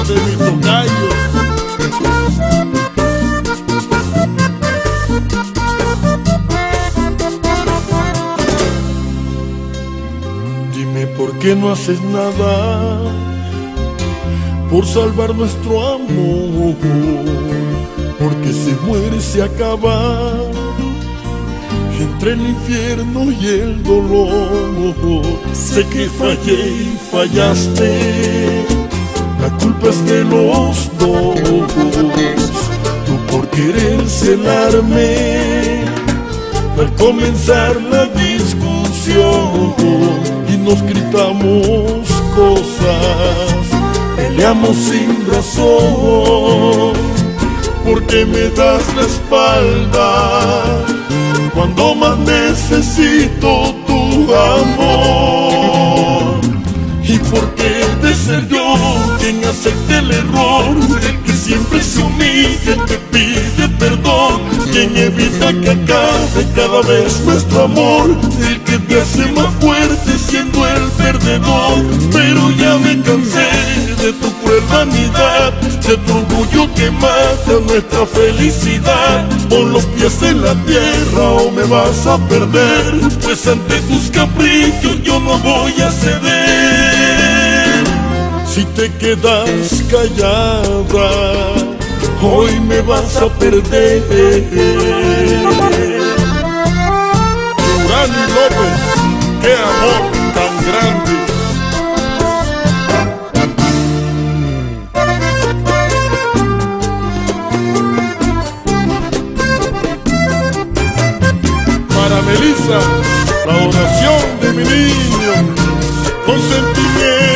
de mi tocayo. Dime por qué no haces nada por salvar nuestro amor, porque se muere, se acaba entre el infierno y el dolor. Sé que fallé y fallaste, la culpa es de los dos. Tú por querer celarme al comenzar la discusión, y nos gritamos cosas, peleamos sin razón, porque me das la espalda cuando más necesito tu amor. Y porque he de ser yo quien acepte el error, el que siempre se humilla, el que pide perdón, quien evita que acabe cada vez nuestro amor, el que te hace más fuerte siendo el perdedor. Pero ya me cansé de tu cruel vanidad, de tu orgullo que mata nuestra felicidad. Pon los pies en la tierra o me vas a perder, pues ante tus caprichos yo no voy a ceder. Si te quedas callada, hoy me vas a perder. Durán y López, qué amor tan grande. Para Melissa, la oración de mi niño, con sentimiento.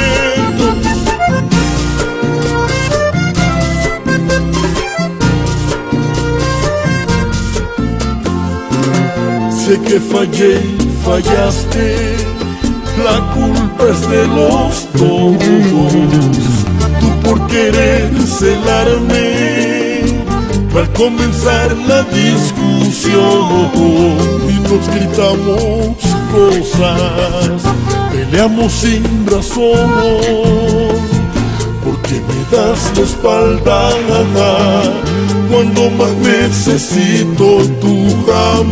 Sé que fallé y fallaste, la culpa es de los dos. Tú por querer celarme al comenzar la discusión, y nos gritamos cosas, peleamos sin razón, porque me das la espalda cuando más necesito tu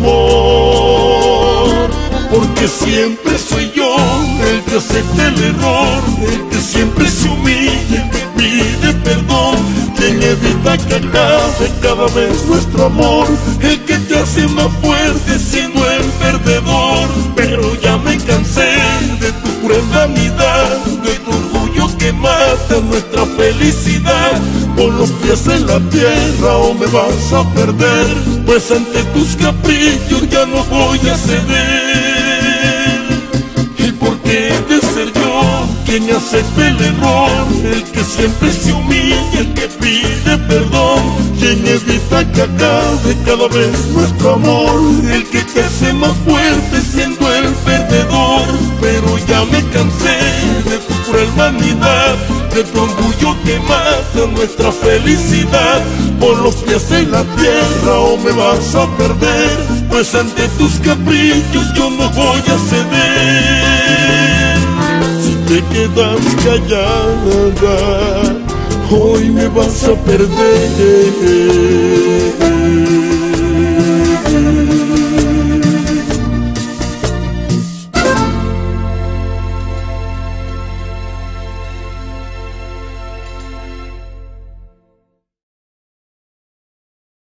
amor. Porque siempre soy yo el que acepta el error, el que siempre se humilla, el que pide perdón, quien evita que acabe cada vez nuestro amor, el que te hace más fuerte siendo el perdedor. Pero ya me cansé de tu cruel vanidad, de tu orgullo que mata nuestra felicidad. Pon los pies en la tierra o me vas a perder, pues ante tus caprichos ya no voy a ceder. Y porque he de ser yo quien acepte el error, el que siempre se humilla, el que pide perdón, quien evita que acabe cada vez nuestro amor, el que te hace más fuerte siendo el perdedor. Pero ya me cansé de tu cruel vanidad, de tu orgullo que mata nuestra felicidad. Pon los pies en la tierra o me vas a perder, pues ante tus caprichos yo no voy a ceder. Si te quedas callada, hoy me vas a perder.